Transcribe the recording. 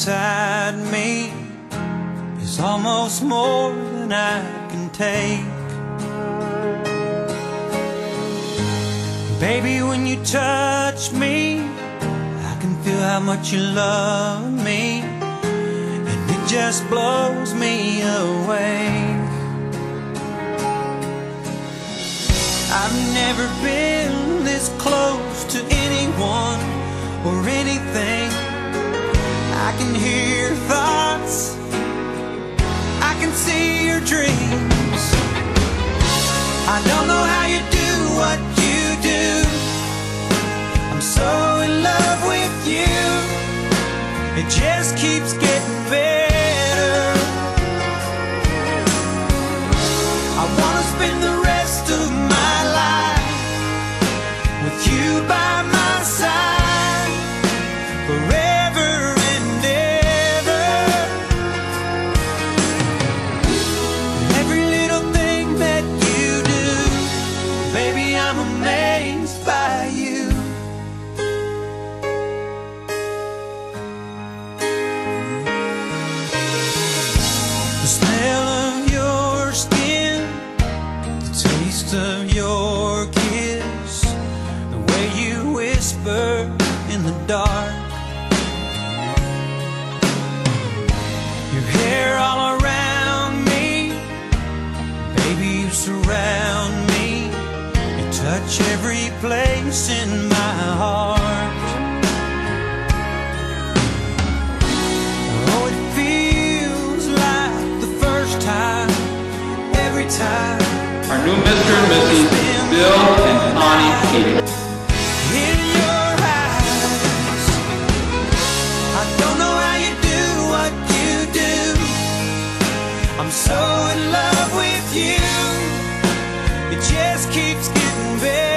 inside me is almost more than I can take. Baby, when you touch me, I can feel how much you love me, and it just blows me away. I've never been this close to anyone or anything. I can hear your thoughts, I can see your dreams. I don't know how you do what you do. I'm so in love with you. It just keeps getting better. I wanna spend the rest of my life with you by my side forever and ever. Every little thing that you do, baby, I'm amazed by you. The smell of your skin, the taste of your kiss, the way you whisper in the dark, your hair all around me, baby, you surround me, you touch every place in my heart. Oh, it feels like the first time, every time. Our new Mr. and Mrs. Bill and Connie Peters. In your eyes, I don't know how you do what you do. I'm so in love with you. It just keeps getting better.